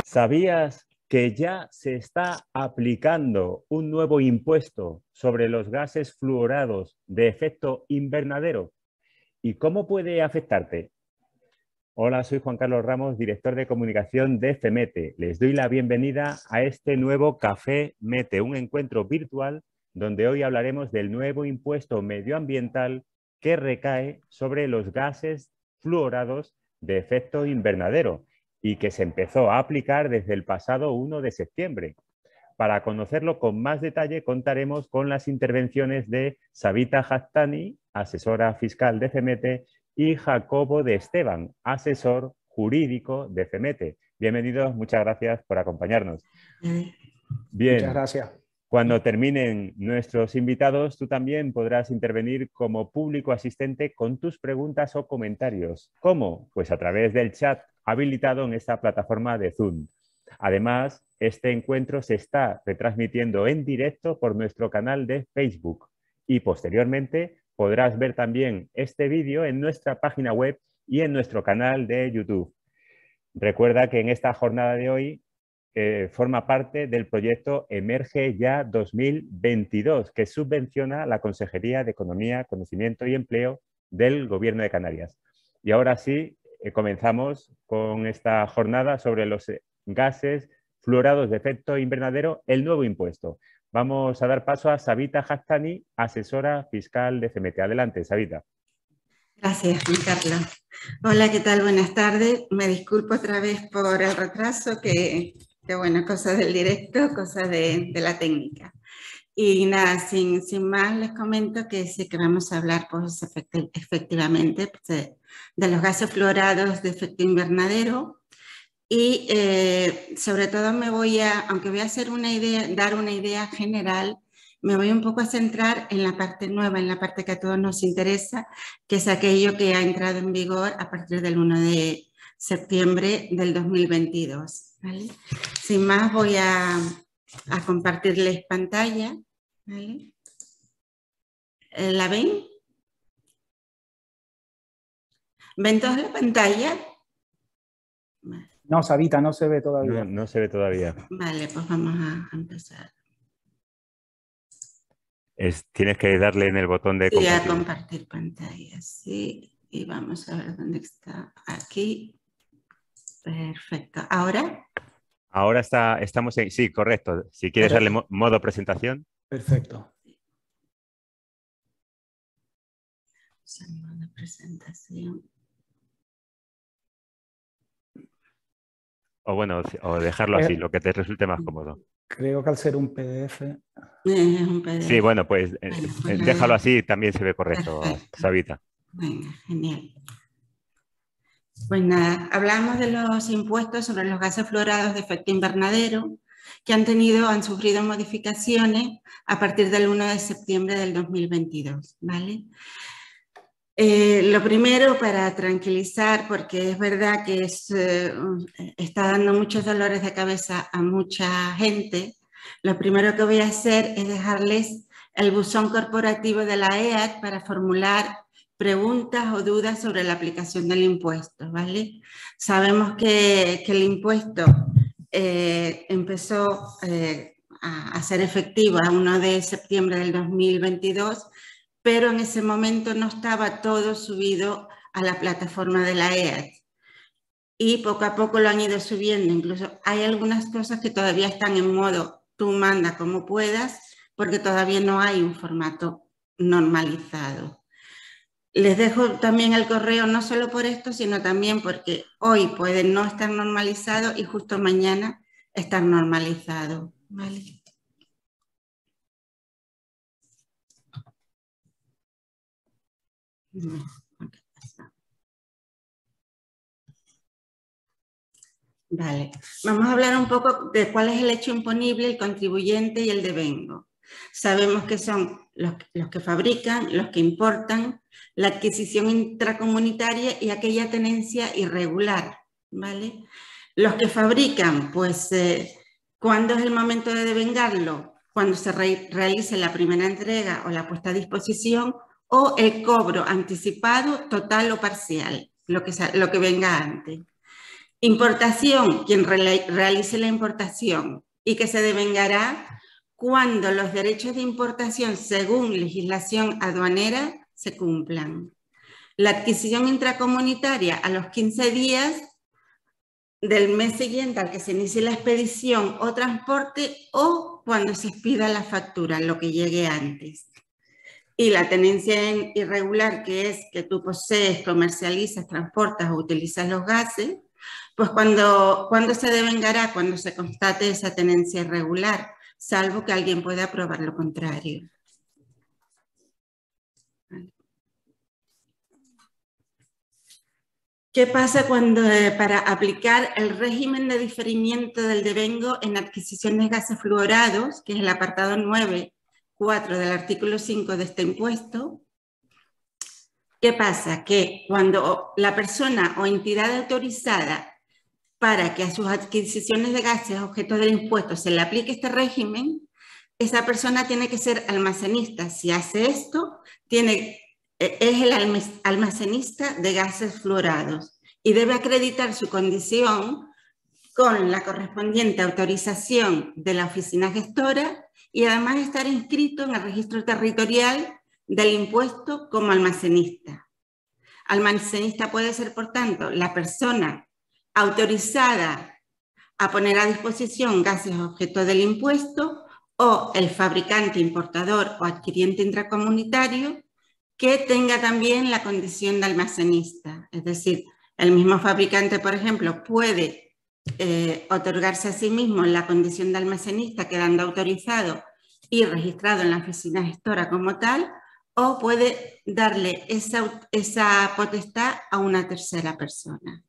¿Sabías que ya se está aplicando un nuevo impuesto sobre los gases fluorados de efecto invernadero? ¿Y cómo puede afectarte? Hola, soy Juan Carlos Ramos, director de comunicación de FEMETE. Les doy la bienvenida a este nuevo Café Mete, un encuentro virtual donde hoy hablaremos del nuevo impuesto medioambiental que recae sobre los gases fluorados de efecto invernadero y que se empezó a aplicar desde el pasado 1 de septiembre. Para conocerlo con más detalle contaremos con las intervenciones de Savita Hattani, asesora fiscal de FEMETE, y Jacobo de Esteban, asesor jurídico de FEMETE. Bienvenidos, muchas gracias por acompañarnos. Bien, muchas gracias. Cuando terminen nuestros invitados, tú también podrás intervenir como público asistente con tus preguntas o comentarios. ¿Cómo? Pues a través del chat habilitado en esta plataforma de Zoom. Además, este encuentro se está retransmitiendo en directo por nuestro canal de Facebook y posteriormente podrás ver también este vídeo en nuestra página web y en nuestro canal de YouTube. Recuerda que en esta jornada de hoy forma parte del proyecto Emerge Ya 2022, que subvenciona la Consejería de Economía, Conocimiento y Empleo del Gobierno de Canarias. Y ahora sí, comenzamos con esta jornada sobre los gases fluorados de efecto invernadero, el nuevo impuesto. Vamos a dar paso a Savita Hattani, asesora fiscal de FEMETE. Adelante, Savita. Gracias, Juan Carlos. Hola, ¿qué tal? Buenas tardes. Me disculpo otra vez por el retraso, que bueno, cosas del directo, cosas de la técnica. Y nada, sin más les comento que sí que vamos a hablar pues, efectivamente pues, de los gases fluorados de efecto invernadero. Y sobre todo me voy a, aunque voy a hacer dar una idea general, me voy un poco a centrar en la parte nueva, en la parte que a todos nos interesa, que es aquello que ha entrado en vigor a partir del 1 de septiembre del 2022. ¿Vale? Sin más voy a compartirles pantalla. ¿Vale? ¿La ven? ¿Ven toda la pantalla? Vale. No, Savita, no se ve todavía. No se ve todavía. Vale, pues vamos a empezar. Tienes que darle en el botón de compartir. Sí, a compartir pantalla, sí. Y vamos a ver dónde está. Aquí. Perfecto. ¿Ahora? Ahora estamos en... Sí, correcto. Si quieres darle modo presentación. Perfecto. Modo presentación. O bueno, o dejarlo así, lo que te resulte más cómodo. Creo que al ser un PDF... Es un PDF. Sí, bueno, pues, pues déjalo así, también se ve correcto, perfecto. Savita. Venga, genial. Pues nada, hablamos de los impuestos sobre los gases fluorados de efecto invernadero que han sufrido modificaciones a partir del 1 de septiembre del 2022, ¿vale? Lo primero, para tranquilizar, porque es verdad que está dando muchos dolores de cabeza a mucha gente, lo primero que voy a hacer es dejarles el buzón corporativo de la EAT para formular preguntas o dudas sobre la aplicación del impuesto, ¿vale? Sabemos que el impuesto empezó a ser efectivo a 1 de septiembre del 2022, pero en ese momento no estaba todo subido a la plataforma de la EAT. Y poco a poco lo han ido subiendo. Incluso hay algunas cosas que todavía están en modo tú manda como puedas, porque todavía no hay un formato normalizado. Les dejo también el correo, no solo por esto, sino también porque hoy puede no estar normalizado y justo mañana estar normalizado. ¿Vale? Vale, vamos a hablar un poco de cuál es el hecho imponible, el contribuyente y el devengo. Sabemos que son los que fabrican, los que importan, la adquisición intracomunitaria y aquella tenencia irregular, ¿vale? Los que fabrican, pues, ¿cuándo es el momento de devengarlo? Cuando se realice la primera entrega o la puesta a disposición o el cobro anticipado, total o parcial, lo que venga antes. Importación, quien realice la importación y que se devengará cuando los derechos de importación según legislación aduanera se cumplan. La adquisición intracomunitaria a los 15 días del mes siguiente al que se inicie la expedición o transporte, o cuando se expida la factura, lo que llegue antes. Y la tenencia irregular, que es que tú posees, comercializas, transportas o utilizas los gases, pues cuando se devengará, cuando se constate esa tenencia irregular, salvo que alguien pueda probar lo contrario. ¿Qué pasa cuando para aplicar el régimen de diferimiento del devengo en adquisición de gases fluorados, que es el apartado 9.4 del artículo 5 de este impuesto? ¿Qué pasa? Que cuando la persona o entidad autorizada para que a sus adquisiciones de gases objeto del impuesto se le aplique este régimen, esa persona tiene que ser almacenista. Si hace esto, es el almacenista de gases fluorados y debe acreditar su condición con la correspondiente autorización de la oficina gestora y además estar inscrito en el registro territorial del impuesto como almacenista. Almacenista puede ser, por tanto, la persona autorizada a poner a disposición gases objeto del impuesto o el fabricante, importador o adquiriente intracomunitario que tenga también la condición de almacenista. Es decir, el mismo fabricante, por ejemplo, puede otorgarse a sí mismo la condición de almacenista quedando autorizado y registrado en la oficina gestora como tal, o puede darle esa potestad a una tercera persona.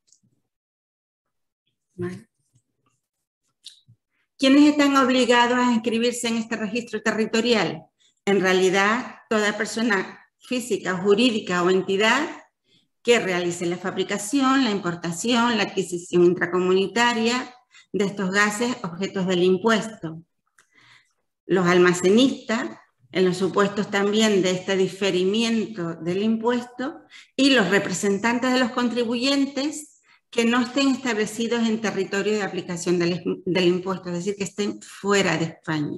¿Vale? ¿Quiénes están obligados a inscribirse en este registro territorial? En realidad, toda persona física, jurídica o entidad que realice la fabricación, la importación, la adquisición intracomunitaria de estos gases objetos del impuesto. Los almacenistas, en los supuestos también de este diferimiento del impuesto, y los representantes de los contribuyentes que no estén establecidos en territorio de aplicación del impuesto, es decir, que estén fuera de España.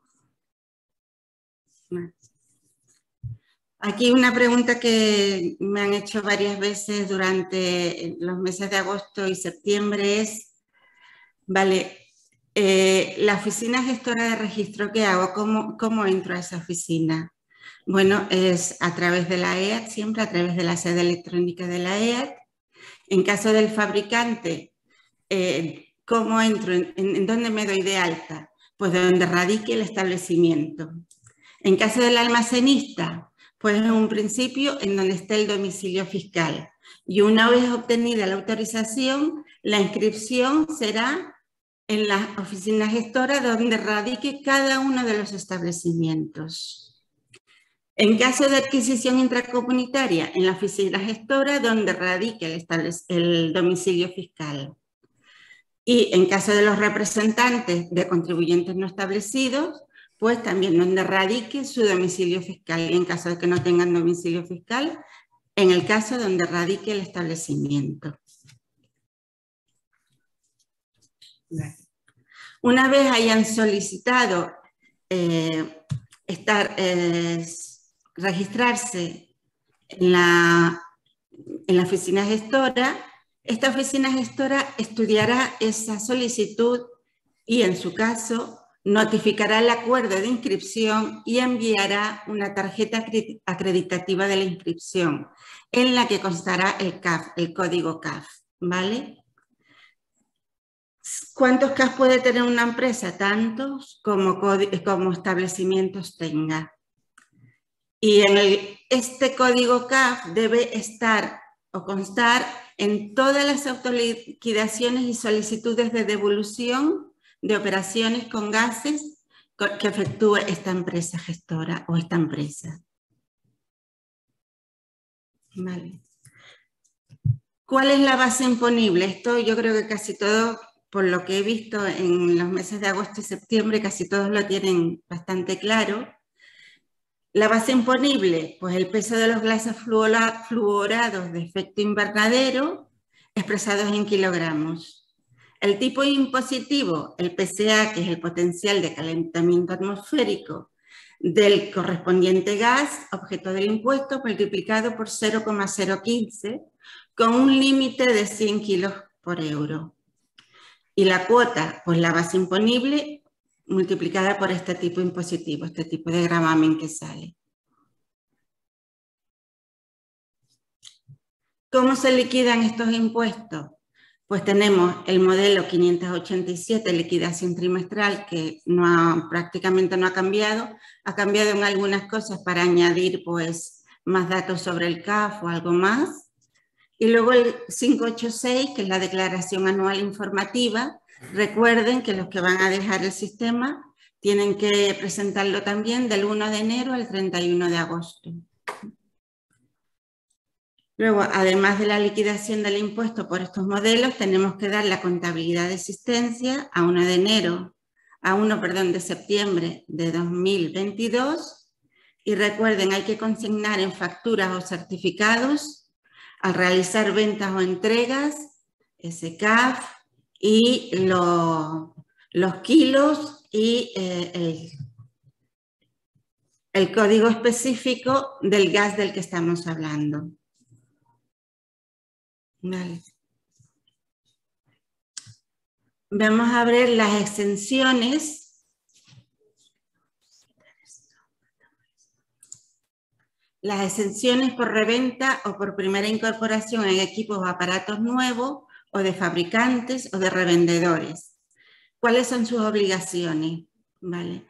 Aquí una pregunta que me han hecho varias veces durante los meses de agosto y septiembre es, vale, la oficina gestora de registro que hago, ¿cómo entro a esa oficina? Bueno, es a través de la EAT, siempre a través de la sede electrónica de la EAT. En caso del fabricante, ¿cómo entro? ¿En dónde me doy de alta? Pues de donde radique el establecimiento. En caso del almacenista, pues en un principio en donde esté el domicilio fiscal. Y una vez obtenida la autorización, la inscripción será en la oficina gestora donde radique cada uno de los establecimientos. En caso de adquisición intracomunitaria, en la oficina gestora donde radique el domicilio fiscal. Y en caso de los representantes de contribuyentes no establecidos, pues también donde radique su domicilio fiscal. Y en caso de que no tengan domicilio fiscal, en el caso donde radique el establecimiento. Una vez hayan solicitado registrarse en la oficina gestora, esta oficina gestora estudiará esa solicitud y, en su caso, notificará el acuerdo de inscripción y enviará una tarjeta acreditativa de la inscripción en la que constará el CAF, el código CAF, ¿vale? ¿Cuántos CAF puede tener una empresa? Tantos como establecimientos tenga. Y este código CAF debe estar o constar en todas las autoliquidaciones y solicitudes de devolución de operaciones con gases que efectúe esta empresa gestora o esta empresa. Vale. ¿Cuál es la base imponible? Esto yo creo que casi todo, por lo que he visto en los meses de agosto y septiembre, casi todos lo tienen bastante claro. La base imponible, pues el peso de los gases fluorados de efecto invernadero, expresados en kilogramos. El tipo impositivo, el PCA, que es el potencial de calentamiento atmosférico del correspondiente gas, objeto del impuesto, multiplicado por 0,015, con un límite de 100 kilos por euro. Y la cuota, pues la base imponible, multiplicada por este tipo impositivo, este tipo de gravamen que sale. ¿Cómo se liquidan estos impuestos? Pues tenemos el modelo 587, liquidación trimestral, que prácticamente no ha cambiado en algunas cosas para añadir pues, más datos sobre el CAF o algo más. Y luego el 586, que es la declaración anual informativa. Recuerden que los que van a dejar el sistema tienen que presentarlo también del 1 de enero al 31 de agosto. Luego, además de la liquidación del impuesto por estos modelos, tenemos que dar la contabilidad de existencia a 1 de septiembre de 2022. Y recuerden, hay que consignar en facturas o certificados al realizar ventas o entregas, ese CAF y los kilos y el código específico del gas del que estamos hablando. Vale. Vamos a ver las exenciones. Las exenciones por reventa o por primera incorporación en equipos o aparatos nuevos o de fabricantes o de revendedores. ¿Cuáles son sus obligaciones? Vale.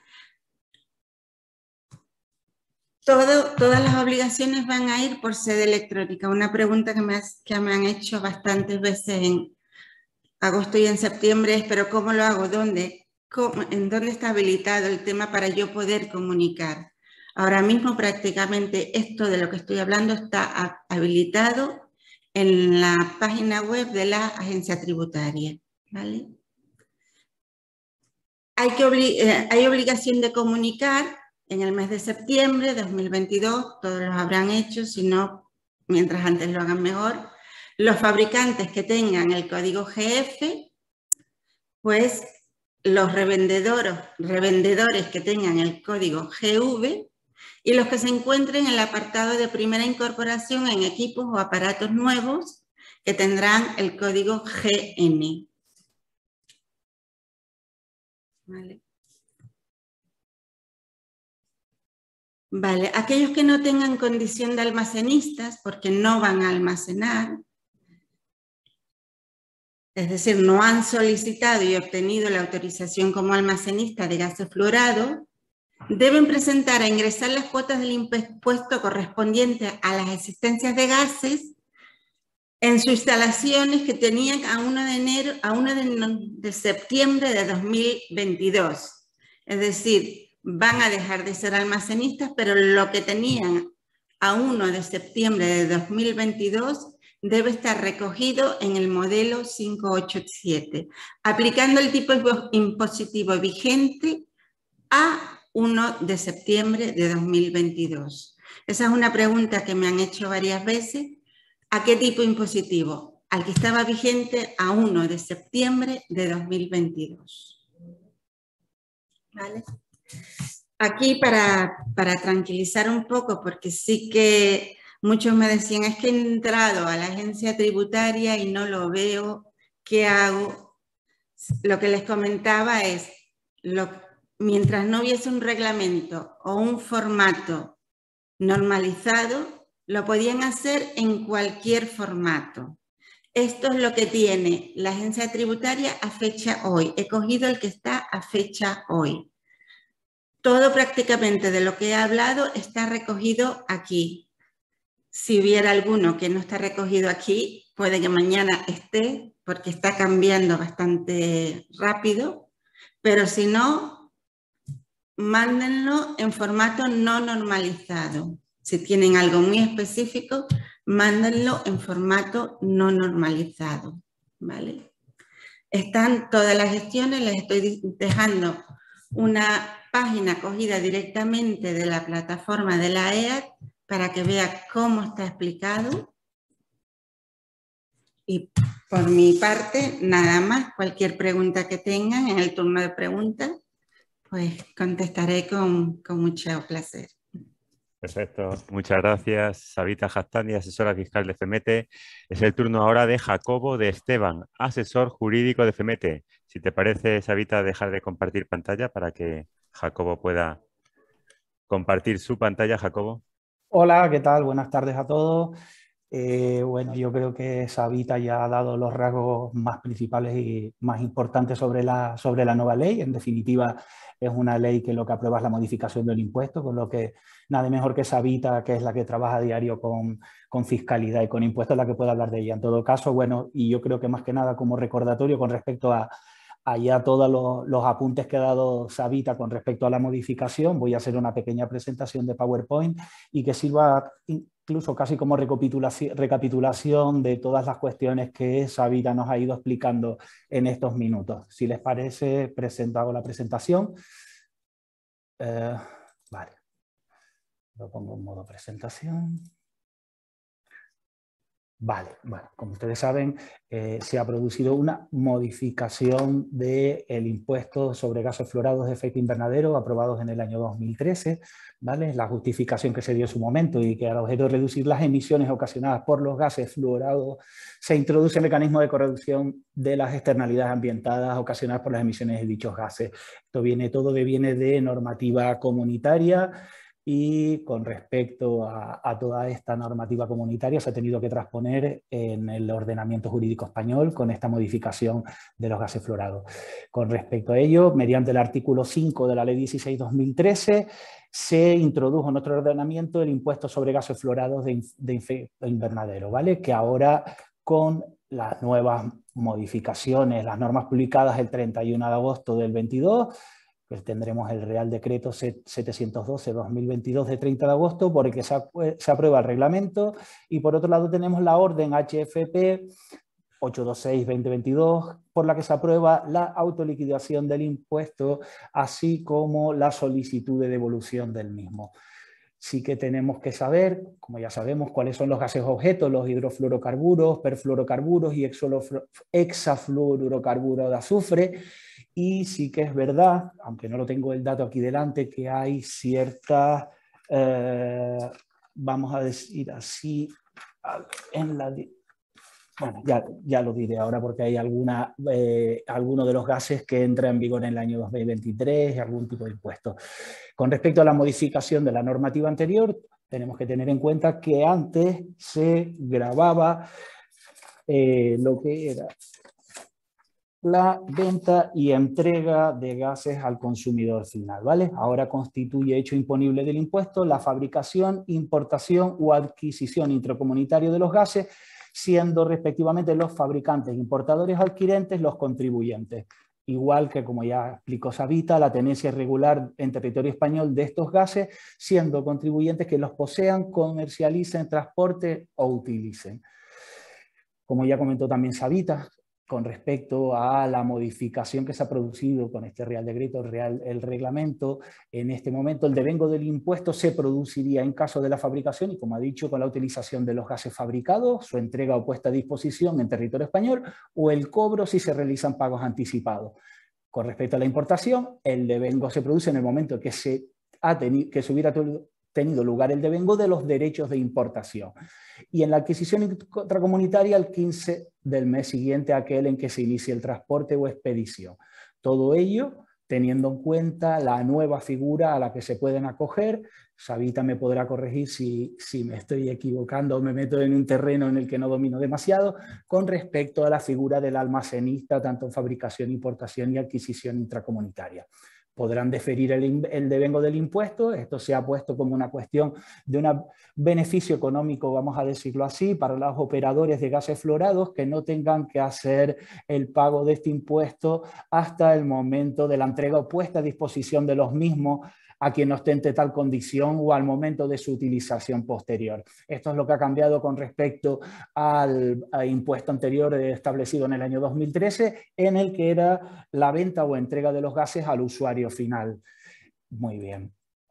Todas las obligaciones van a ir por sede electrónica. Una pregunta que me han hecho bastantes veces en agosto y en septiembre es, ¿pero cómo lo hago? ¿En dónde está habilitado el tema para yo poder comunicar? Ahora mismo prácticamente esto de lo que estoy hablando está habilitado en la página web de la agencia tributaria. ¿Vale? Hay obligación de comunicar en el mes de septiembre de 2022, todos los habrán hecho, si no, mientras antes lo hagan mejor. Los fabricantes que tengan el código GF, pues los revendedores que tengan el código GV y los que se encuentren en el apartado de primera incorporación en equipos o aparatos nuevos que tendrán el código GN. ¿Vale? Vale, aquellos que no tengan condición de almacenistas, porque no van a almacenar, es decir, no han solicitado y obtenido la autorización como almacenista de gases fluorados, deben presentar a ingresar las cuotas del impuesto correspondientes a las existencias de gases en sus instalaciones que tenían a 1 de septiembre de 2022. Es decir, van a dejar de ser almacenistas, pero lo que tenían a 1 de septiembre de 2022 debe estar recogido en el modelo 587, aplicando el tipo impositivo vigente a 1 de septiembre de 2022. Esa es una pregunta que me han hecho varias veces. ¿A qué tipo impositivo? Al que estaba vigente a 1 de septiembre de 2022. ¿Vale? Aquí para tranquilizar un poco, porque sí que muchos me decían, es que he entrado a la agencia tributaria y no lo veo, ¿qué hago? Lo que les comentaba es, mientras no hubiese un reglamento o un formato normalizado, lo podían hacer en cualquier formato. Esto es lo que tiene la agencia tributaria a fecha hoy. He cogido el que está a fecha hoy. Todo prácticamente de lo que he hablado está recogido aquí. Si hubiera alguno que no está recogido aquí, puede que mañana esté, porque está cambiando bastante rápido, pero si no, mándenlo en formato no normalizado. Si tienen algo muy específico, mándenlo en formato no normalizado, ¿vale? Están todas las gestiones, les estoy dejando una página cogida directamente de la plataforma de la EAT para que vea cómo está explicado. Y por mi parte, nada más, cualquier pregunta que tengan en el turno de preguntas, pues contestaré con mucho placer. Perfecto, muchas gracias, Savita Jastandi, asesora fiscal de FEMETE. Es el turno ahora de Jacobo de Esteban, asesor jurídico de FEMETE. Si te parece, Savita, dejar de compartir pantalla para que Jacobo pueda compartir su pantalla. Jacobo. Hola, ¿qué tal? Buenas tardes a todos. Bueno, yo creo que Savita ya ha dado los rasgos más principales y más importantes sobre la nueva ley. En definitiva, es una ley que lo que aprueba es la modificación del impuesto, con lo que nada mejor que Savita, que es la que trabaja a diario con fiscalidad y con impuestos, la que puede hablar de ella. En todo caso, bueno, y yo creo que más que nada como recordatorio con respecto a allá todos los apuntes que ha dado Savita con respecto a la modificación, voy a hacer una pequeña presentación de PowerPoint y que sirva incluso casi como recapitulación de todas las cuestiones que Savita nos ha ido explicando en estos minutos. Si les parece, hago la presentación. Vale, lo pongo en modo presentación. Vale, bueno, como ustedes saben, se ha producido una modificación del impuesto sobre gases fluorados de efecto invernadero aprobados en el año 2013, ¿vale? La justificación que se dio en su momento y que al objeto de reducir las emisiones ocasionadas por los gases fluorados se introduce el mecanismo de corrección de las externalidades ambientales ocasionadas por las emisiones de dichos gases. Esto viene de normativa comunitaria. Y con respecto a toda esta normativa comunitaria se ha tenido que transponer en el ordenamiento jurídico español con esta modificación de los gases fluorados. Con respecto a ello, mediante el artículo 5 de la Ley 16/2013, se introdujo en nuestro ordenamiento el impuesto sobre gases fluorados de efecto invernadero, ¿vale? Que ahora con las nuevas modificaciones, las normas publicadas el 31 de agosto del 22, pues tendremos el Real Decreto 712/2022 de 30 de agosto por el que se aprueba el reglamento y por otro lado tenemos la orden HFP 826/2022 por la que se aprueba la autoliquidación del impuesto así como la solicitud de devolución del mismo. Sí que tenemos que saber, como ya sabemos, cuáles son los gases objeto, los hidrofluorocarburos, perfluorocarburos y hexafluorocarburos de azufre. Y sí que es verdad, aunque no lo tengo el dato aquí delante, que hay ciertas, vamos a decir así, bueno, ya lo diré ahora porque hay algunos de los gases que entran en vigor en el año 2023 y algún tipo de impuesto. Con respecto a la modificación de la normativa anterior, tenemos que tener en cuenta que antes se gravaba lo que era la venta y entrega de gases al consumidor final, ¿vale? Ahora constituye hecho imponible del impuesto la fabricación, importación o adquisición intracomunitaria de los gases, siendo respectivamente los fabricantes, importadores, adquirentes, los contribuyentes. Igual que, como ya explicó Savita, la tenencia regular en territorio español de estos gases, siendo contribuyentes que los posean, comercialicen, transporten o utilicen. Como ya comentó también Savita, con respecto a la modificación que se ha producido con este Real Decreto, el reglamento, en este momento el devengo del impuesto se produciría en caso de la fabricación y, como ha dicho, con la utilización de los gases fabricados, su entrega o puesta a disposición en territorio español o el cobro si se realizan pagos anticipados. Con respecto a la importación, el devengo se produce en el momento que se hubiera tenido lugar el devengo de los derechos de importación. Y en la adquisición intracomunitaria, el 15 del mes siguiente a aquel en que se inicie el transporte o expedición. Todo ello teniendo en cuenta la nueva figura a la que se pueden acoger. Savita me podrá corregir si me estoy equivocando o me meto en un terreno en el que no domino demasiado, con respecto a la figura del almacenista, tanto en fabricación, importación y adquisición intracomunitaria. Podrán deferir el devengo del impuesto. Esto se ha puesto como una cuestión de un beneficio económico, vamos a decirlo así, para los operadores de gases fluorados que no tengan que hacer el pago de este impuesto hasta el momento de la entrega o puesta a disposición de los mismos a quien ostente tal condición o al momento de su utilización posterior. Esto es lo que ha cambiado con respecto al impuesto anterior establecido en el año 2013, en el que era la venta o entrega de los gases al usuario final. Muy bien.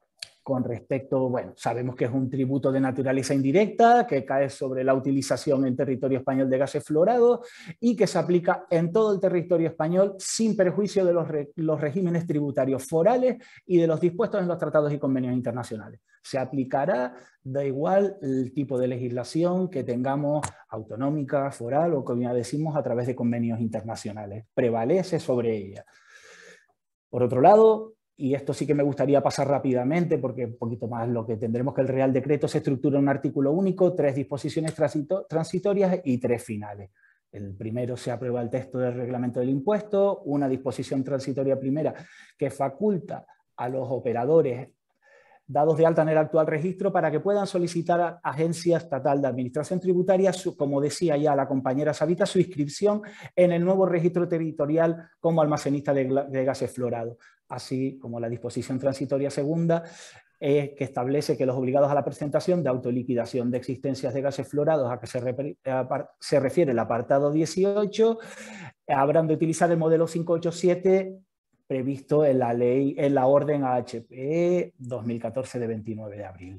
con respecto, bueno, sabemos que es un tributo de naturaleza indirecta que cae sobre la utilización en territorio español de gases fluorados y que se aplica en todo el territorio español sin perjuicio de los regímenes tributarios forales y de los dispuestos en los tratados y convenios internacionales. Se aplicará, da igual el tipo de legislación que tengamos, autonómica, foral o como ya decimos, a través de convenios internacionales. Prevalece sobre ella. Por otro lado, y esto sí que me gustaría pasar rápidamente, porque un poquito más lo que tendremos que el Real Decreto se estructura en un artículo único, 3 disposiciones transitorias y 3 finales. El primero se aprueba el texto del reglamento del impuesto, una disposición transitoria primera que faculta a los operadores dados de alta en el actual registro para que puedan solicitar a Agencia Estatal de Administración Tributaria, como decía ya la compañera Savita, su inscripción en el nuevo registro territorial como almacenista de gases fluorados, así como la disposición transitoria segunda que establece que los obligados a la presentación de autoliquidación de existencias de gases fluorados a que se refiere el apartado 18 habrán de utilizar el modelo 587 previsto en la ley, en la orden AHP 2014 de 29 de abril.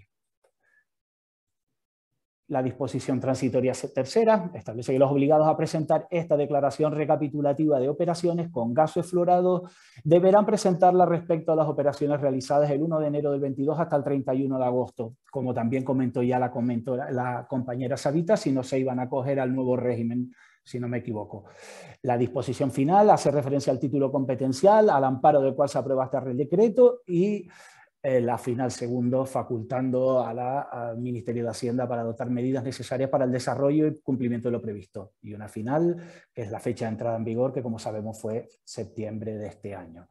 La disposición transitoria tercera establece que los obligados a presentar esta declaración recapitulativa de operaciones con gases fluorados deberán presentarla respecto a las operaciones realizadas el 1 de enero del 22 hasta el 31 de agosto, como también comentó ya la compañera Savita, si no se iban a acoger al nuevo régimen, si no me equivoco. La disposición final hace referencia al título competencial, al amparo del cual se aprueba este Real Decreto y la final segundo facultando al Ministerio de Hacienda para adoptar medidas necesarias para el desarrollo y cumplimiento de lo previsto. Y una final, que es la fecha de entrada en vigor, que como sabemos fue septiembre de este año.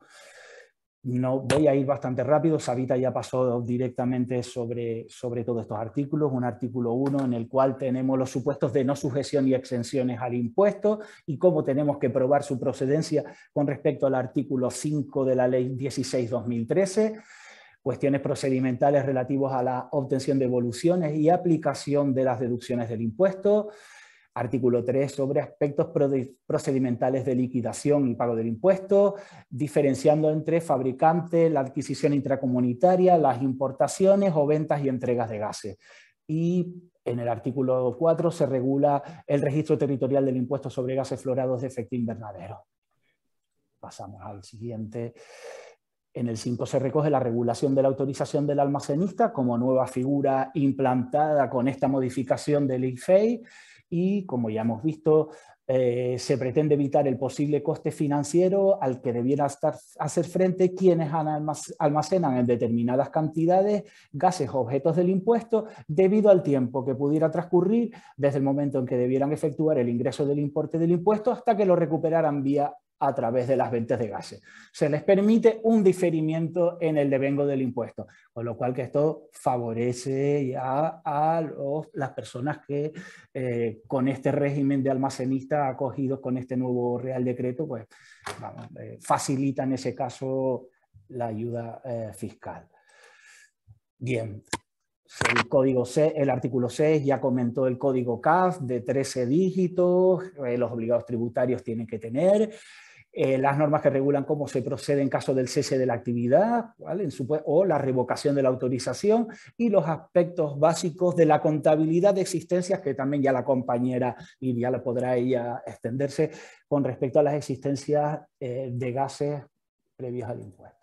No, voy a ir bastante rápido, Savita ya pasó directamente sobre todos estos artículos. Un artículo 1 en el cual tenemos los supuestos de no sujeción y exenciones al impuesto y cómo tenemos que probar su procedencia con respecto al artículo 5 de la Ley 16/2013, cuestiones procedimentales relativas a la obtención de devoluciones y aplicación de las deducciones del impuesto. Artículo 3 sobre aspectos procedimentales de liquidación y pago del impuesto, diferenciando entre fabricante, la adquisición intracomunitaria, las importaciones o ventas y entregas de gases. Y en el artículo 4 se regula el registro territorial del impuesto sobre gases fluorados de efecto invernadero. Pasamos al siguiente. En el 5 se recoge la regulación de la autorización del almacenista como nueva figura implantada con esta modificación del IFEI. Y, como ya hemos visto, se pretende evitar el posible coste financiero al que debieran hacer frente quienes almacenan en determinadas cantidades gases objetos del impuesto debido al tiempo que pudiera transcurrir desde el momento en que debieran efectuar el ingreso del importe del impuesto hasta que lo recuperaran a través de las ventas de gases. Se les permite un diferimiento en el devengo del impuesto, con lo cual que esto favorece ya a las personas que con este régimen de almacenista acogidos con este nuevo Real Decreto, pues facilita en ese caso la ayuda fiscal. Bien. El código C, el artículo 6 ya comentó el código CAF de 13 dígitos, los obligados tributarios tienen que tener, las normas que regulan cómo se procede en caso del cese de la actividad, ¿vale? O la revocación de la autorización y los aspectos básicos de la contabilidad de existencias que también ya la compañera y ya le podrá ella extenderse con respecto a las existencias de gases previos al impuesto.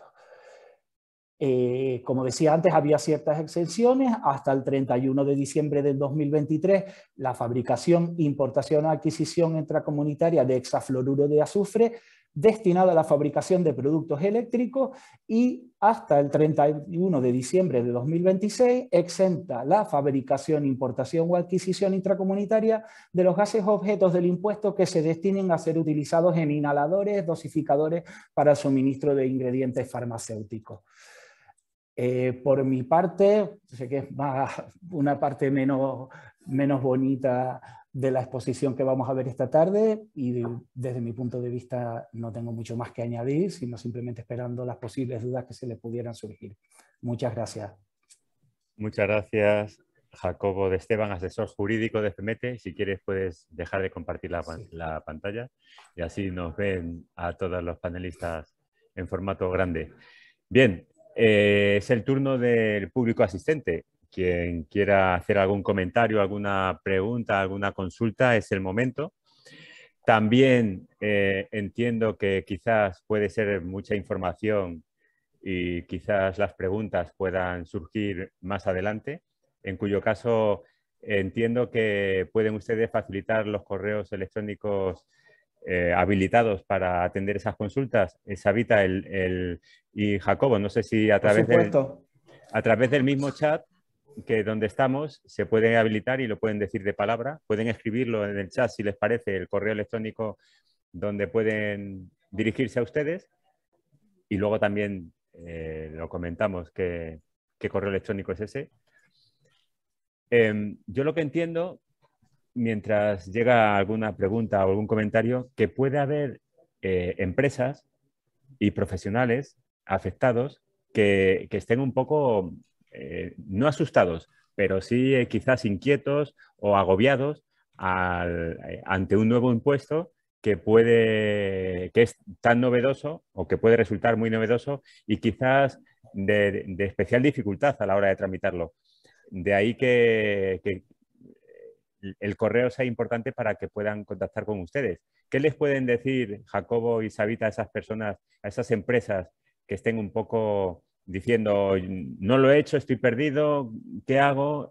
Como decía antes, había ciertas exenciones. Hasta el 31 de diciembre del 2023, la fabricación, importación o adquisición intracomunitaria de hexafluoruro de azufre destinada a la fabricación de productos eléctricos, y hasta el 31 de diciembre de 2026 exenta la fabricación, importación o adquisición intracomunitaria de los gases objetos del impuesto que se destinen a ser utilizados en inhaladores, dosificadores para el suministro de ingredientes farmacéuticos. Por mi parte, sé que es una parte menos bonita de la exposición que vamos a ver esta tarde, y desde mi punto de vista no tengo mucho más que añadir, sino simplemente esperando las posibles dudas que se le pudieran surgir. Muchas gracias. Muchas gracias, Jacobo de Esteban, asesor jurídico de FEMETE. Si quieres puedes dejar de compartir la pantalla y así nos ven a todos los panelistas en formato grande. Bien. Es el turno del público asistente. Quien quiera hacer algún comentario, alguna pregunta, alguna consulta, es el momento. También entiendo que quizás puede ser mucha información y quizás las preguntas puedan surgir más adelante, en cuyo caso entiendo que pueden ustedes facilitar los correos electrónicos habilitados para atender esas consultas. Savita y Jacobo, no sé si a Por supuesto. través del mismo chat que donde estamos se puede habilitar y lo pueden decir de palabra. Pueden escribirlo en el chat si les parece, el correo electrónico donde pueden dirigirse a ustedes. Y luego también lo comentamos qué correo electrónico es ese. Yo lo que entiendo, mientras llega alguna pregunta o algún comentario, que puede haber empresas y profesionales afectados que estén un poco, no asustados, pero sí quizás inquietos o agobiados ante un nuevo impuesto que es tan novedoso o que puede resultar muy novedoso y quizás de especial dificultad a la hora de tramitarlo. De ahí que el correo sea importante para que puedan contactar con ustedes. ¿Qué les pueden decir, Jacobo y Savita, a esas personas, a esas empresas que estén un poco diciendo, no lo he hecho, estoy perdido, ¿qué hago?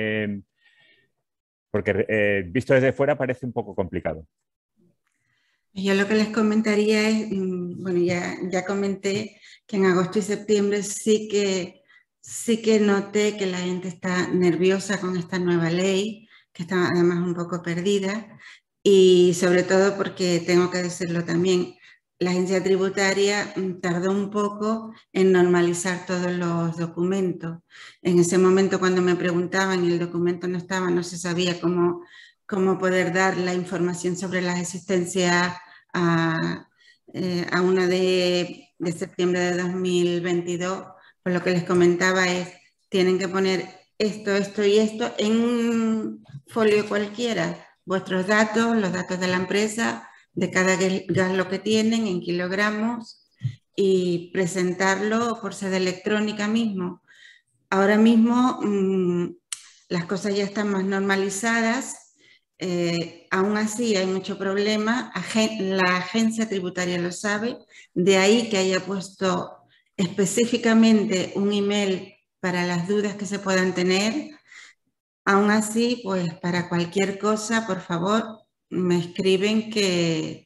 Porque visto desde fuera parece un poco complicado. Yo lo que les comentaría es, bueno, ya comenté que en agosto y septiembre sí que noté que la gente está nerviosa con esta nueva ley, que está además un poco perdida, y sobre todo porque, tengo que decirlo también, la agencia tributaria tardó un poco en normalizar todos los documentos. En ese momento, cuando me preguntaban y el documento no estaba, no se sabía cómo poder dar la información sobre las existencias a 1 de septiembre de 2022, pues lo que les comentaba es, tienen que poner esto, esto y esto en un folio cualquiera, vuestros datos, los datos de la empresa, de cada gas lo que tienen en kilogramos y presentarlo por sede electrónica mismo. Ahora mismo las cosas ya están más normalizadas, aún así hay mucho problema, la agencia tributaria lo sabe, de ahí que haya puesto específicamente un email para las dudas que se puedan tener. Aún así, pues para cualquier cosa, por favor, me escriben que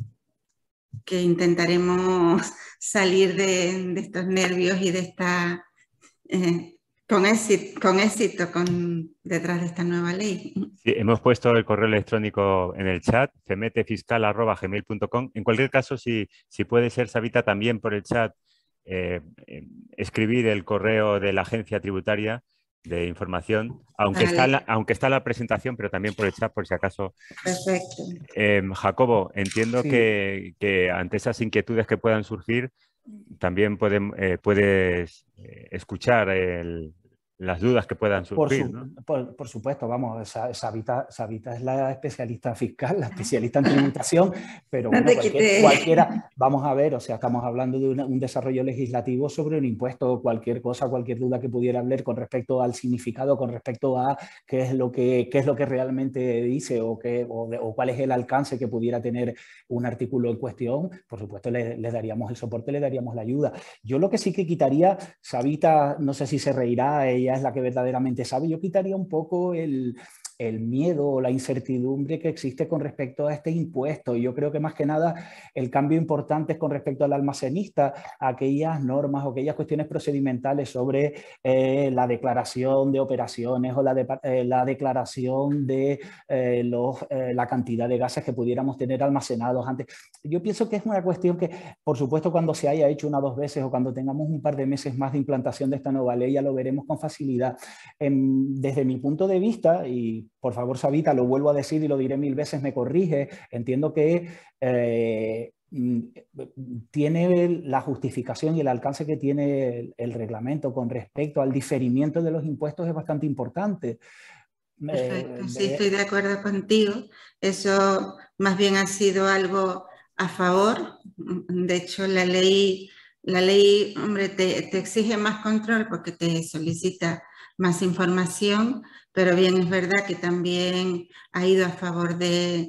intentaremos salir de estos nervios y de esta... con éxito detrás de esta nueva ley. Sí, hemos puesto el correo electrónico en el chat, femetefiscal@gmail.com. En cualquier caso, si puede ser, Savita, también por el chat, escribir el correo de la agencia tributaria de información, aunque Vale. está la presentación, pero también por el chat, por si acaso. Perfecto. Jacobo, entiendo Sí. que ante esas inquietudes que puedan surgir, también puedes escuchar las dudas que puedan surgir, ¿no? Por supuesto, vamos, Savita es la especialista fiscal, la especialista en tributación, pero No bueno, te quité. cualquiera, vamos a ver, o sea, estamos hablando de un desarrollo legislativo sobre un impuesto, cualquier cosa, cualquier duda que pudiera haber con respecto al significado, con respecto a qué es lo que realmente dice o cuál es el alcance que pudiera tener un artículo en cuestión, por supuesto le daríamos el soporte, le daríamos la ayuda. Yo lo que sí que quitaría, Savita, no sé si se reirá, ella es la que verdaderamente sabe, yo quitaría un poco el miedo o la incertidumbre que existe con respecto a este impuesto. Yo creo que más que nada el cambio importante es con respecto al almacenista, aquellas normas o aquellas cuestiones procedimentales sobre la declaración de operaciones o la declaración de la cantidad de gases que pudiéramos tener almacenados antes. Yo pienso que es una cuestión que, por supuesto, cuando se haya hecho 1 o 2 veces o cuando tengamos un par de meses más de implantación de esta nueva ley, ya lo veremos con facilidad. Desde mi punto de vista, y por favor, Savita, lo vuelvo a decir y lo diré 1000 veces, me corrige, entiendo que tiene la justificación y el alcance que tiene el reglamento con respecto al diferimiento de los impuestos es bastante importante. Perfecto, sí, estoy de acuerdo contigo. Eso más bien ha sido algo a favor. De hecho, la ley La ley, hombre, te exige más control porque te solicita más información, pero bien es verdad que también ha ido a favor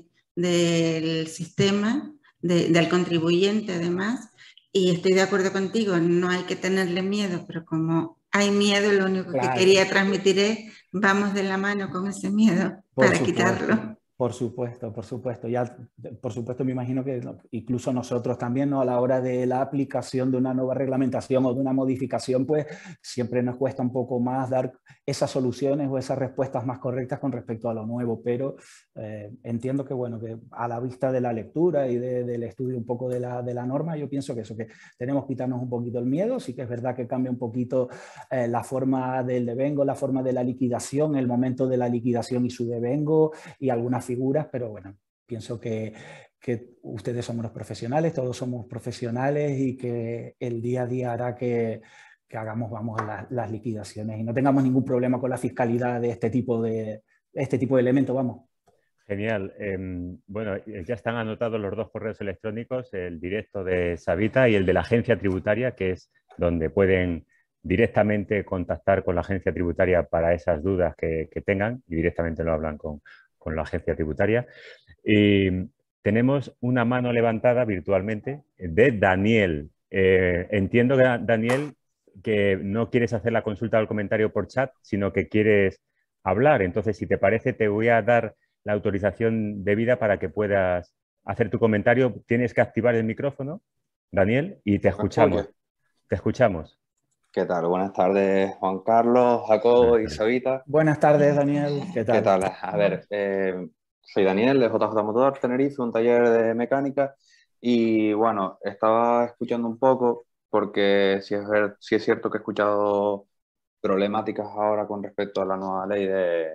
del sistema, del contribuyente además, y estoy de acuerdo contigo, no hay que tenerle miedo, pero como hay miedo, lo único que quería transmitir es, vamos de la mano con ese miedo para quitarlo. Por supuesto, por supuesto. Ya, por supuesto, me imagino que incluso nosotros también, ¿no? A la hora de la aplicación de una nueva reglamentación o de una modificación, pues siempre nos cuesta un poco más dar esas soluciones o esas respuestas más correctas con respecto a lo nuevo, pero entiendo que, bueno, que a la vista de la lectura y del estudio un poco de la norma, yo pienso que eso, que tenemos que quitarnos un poquito el miedo. Sí que es verdad que cambia un poquito la forma del devengo, la forma de la liquidación, el momento de la liquidación y su devengo y algunas figuras, pero bueno, pienso que ustedes somos los profesionales, todos somos profesionales y que el día a día hará que hagamos, vamos, las liquidaciones y no tengamos ningún problema con la fiscalidad de este tipo de elementos, vamos. Genial. Bueno, ya están anotados los dos correos electrónicos, el directo de Savita y el de la agencia tributaria, que es donde pueden directamente contactar con la agencia tributaria para esas dudas que tengan y directamente lo hablan con la agencia tributaria. Y tenemos una mano levantada virtualmente de Daniel. Entiendo, Daniel, que no quieres hacer la consulta o el comentario por chat, sino que quieres hablar. Entonces, si te parece, te voy a dar la autorización debida para que puedas hacer tu comentario. Tienes que activar el micrófono, Daniel, y te escuchamos. Te escuchamos. ¿Qué tal? Buenas tardes, Juan Carlos, Jacobo y Savita. Buenas tardes, Daniel. ¿Qué tal? ¿Qué tal? A ver, soy Daniel de JJ Motor Tenerife, un taller de mecánica. Y bueno, estaba escuchando un poco porque sí es cierto que he escuchado problemáticas ahora con respecto a la nueva ley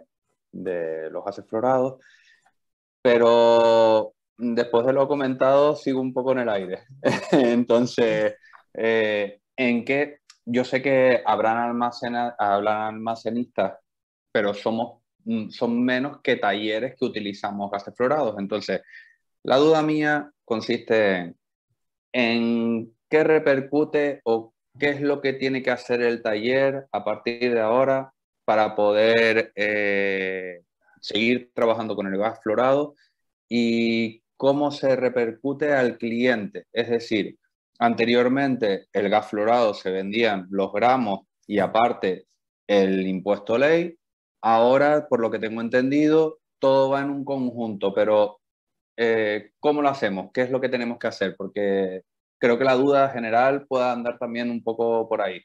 de los gases fluorados, pero después de lo comentado sigo un poco en el aire. Entonces, ¿en qué? Yo sé que habrán almacenistas, pero son menos que talleres que utilizamos gases fluorados. Entonces, la duda mía consiste en qué repercute o qué es lo que tiene que hacer el taller a partir de ahora para poder seguir trabajando con el gas fluorado y cómo se repercute al cliente. Es decir, anteriormente el gas fluorado se vendían los gramos y aparte el impuesto ley. Ahora, por lo que tengo entendido, todo va en un conjunto, pero ¿cómo lo hacemos? ¿Qué es lo que tenemos que hacer? Porque creo que la duda general pueda andar también un poco por ahí.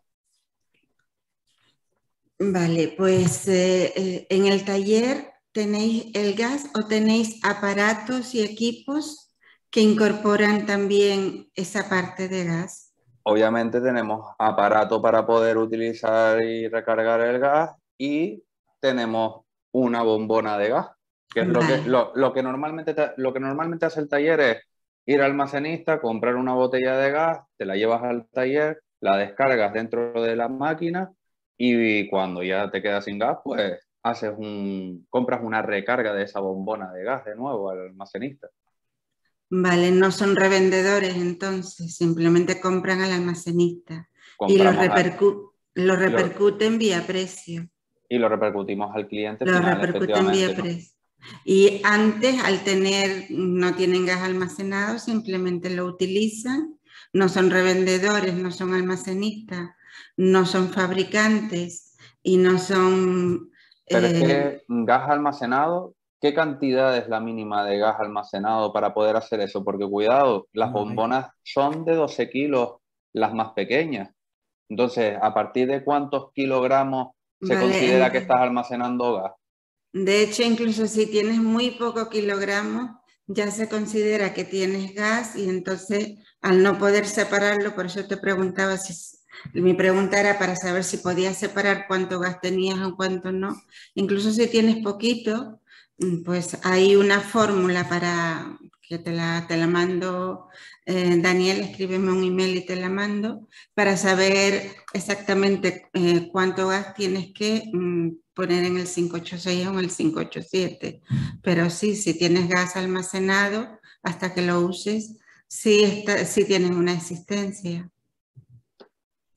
Vale, pues en el taller ¿tenéis el gas o tenéis aparatos y equipos que incorporan también esa parte de gas? Obviamente tenemos aparato para poder utilizar y recargar el gas y tenemos una bombona de gas, que es lo que normalmente hace el taller es ir al almacenista, comprar una botella de gas, te la llevas al taller, la descargas dentro de la máquina y cuando ya te quedas sin gas, pues compras una recarga de esa bombona de gas de nuevo al almacenista. Vale, no son revendedores entonces, simplemente compran al almacenista y lo repercuten vía precio. Y lo repercutimos al cliente final, repercuten vía ¿no? precio. Y antes, no tienen gas almacenado, simplemente lo utilizan, no son revendedores, no son almacenistas, no son fabricantes y no son... Pero es que gas almacenado, ¿qué cantidad es la mínima de gas almacenado para poder hacer eso? Porque cuidado, las bombonas son de 12 kilos, las más pequeñas. Entonces, ¿a partir de cuántos kilogramos se considera que estás almacenando gas? De hecho, incluso si tienes muy poco kilogramos, ya se considera que tienes gas y entonces al no poder separarlo, por eso te preguntaba mi pregunta era para saber si podías separar cuánto gas tenías o cuánto no. Incluso si tienes poquito, pues hay una fórmula para que te la mando, Daniel, escríbeme un email y te la mando, para saber exactamente cuánto gas tienes que poner en el 586 o en el 587. Pero sí, si tienes gas almacenado, hasta que lo uses, sí tienes una existencia.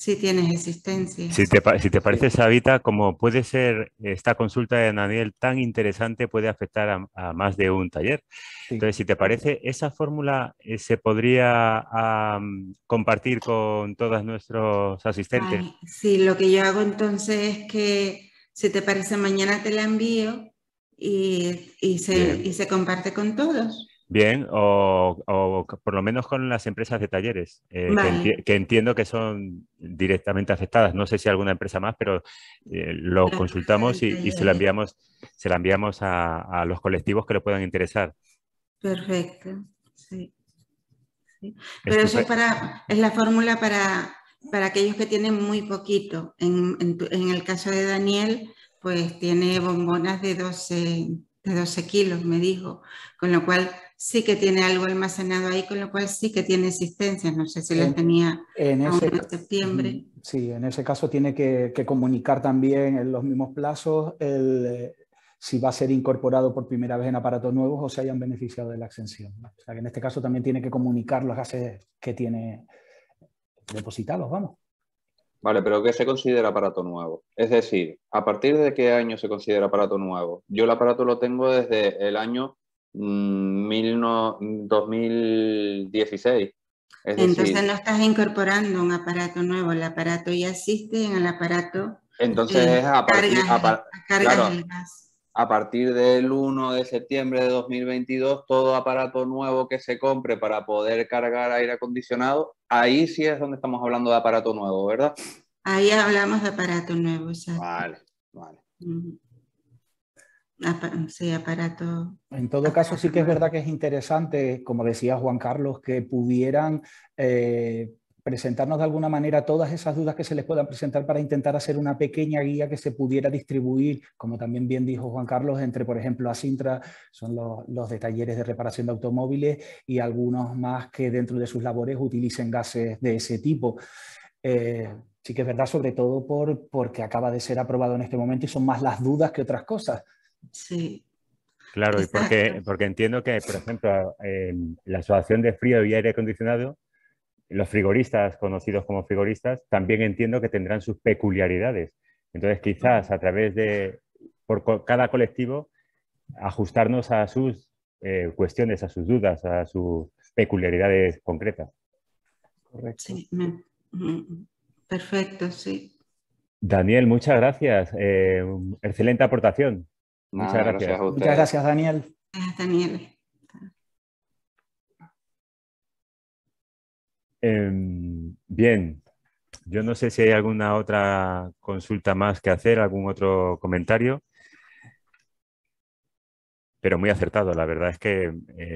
sí tienes existencia. Si te parece, Sabita, como puede ser esta consulta de Daniel tan interesante, puede afectar a más de un taller. Sí. Entonces, si te parece, esa fórmula se podría compartir con todos nuestros asistentes. Vale. Sí, lo que yo hago entonces es que, si te parece, mañana te la envío y se comparte con todos. Bien, o por lo menos con las empresas de talleres, Vale. que entiendo que son directamente afectadas. No sé si alguna empresa más, pero lo La consultamos empresa del y taller. se la enviamos a los colectivos que le puedan interesar. Perfecto, sí. Sí. Pero eso Estupendo. es la fórmula para aquellos que tienen muy poquito. En el caso de Daniel, pues tiene bombonas de 12 kilos, me dijo, con lo cual sí que tiene algo almacenado ahí, con lo cual sí que tiene existencia. No sé si las tenía aún en septiembre. Sí, en ese caso tiene que comunicar también en los mismos plazos si va a ser incorporado por primera vez en aparatos nuevos o se hayan beneficiado de la exención, ¿no? O sea, que en este caso también tiene que comunicar los gases que tiene depositados, vamos. Vale, pero ¿qué se considera aparato nuevo? Es decir, ¿a partir de qué año se considera aparato nuevo? Yo el aparato lo tengo desde el año 2016. Es Entonces decir, no estás incorporando un aparato nuevo, el aparato ya existe, en el aparato entonces es cargas claro, el gas. a partir del 1 de septiembre de 2022, todo aparato nuevo que se compre para poder cargar aire acondicionado, ahí sí es donde estamos hablando de aparato nuevo, ¿verdad? Ahí hablamos de aparato nuevo, exacto. Vale, vale. Sí, aparato. En todo caso, sí que es verdad que es interesante, como decía Juan Carlos, que pudieran presentarnos de alguna manera todas esas dudas que se les puedan presentar para intentar hacer una pequeña guía que se pudiera distribuir, como también bien dijo Juan Carlos, entre, por ejemplo, Asintra, son los de talleres de reparación de automóviles, y algunos más que dentro de sus labores utilicen gases de ese tipo. Sí que es verdad, sobre todo porque acaba de ser aprobado en este momento y son más las dudas que otras cosas. Sí. Claro, y Exacto. porque entiendo que, por ejemplo, la Asociación de Frío y Aire Acondicionado, los frigoristas, conocidos como frigoristas, también entiendo que tendrán sus peculiaridades. Entonces, quizás a través por cada colectivo, ajustarnos a sus cuestiones, a sus dudas, a sus peculiaridades concretas. Correcto. Sí, perfecto, sí. Daniel, muchas gracias. Excelente aportación. Muchas Nada, gracias gracias. a Muchas ustedes. gracias, Daniel. Daniel. Bien, yo no sé si hay alguna otra consulta más que hacer, algún otro comentario, pero muy acertado. La verdad es que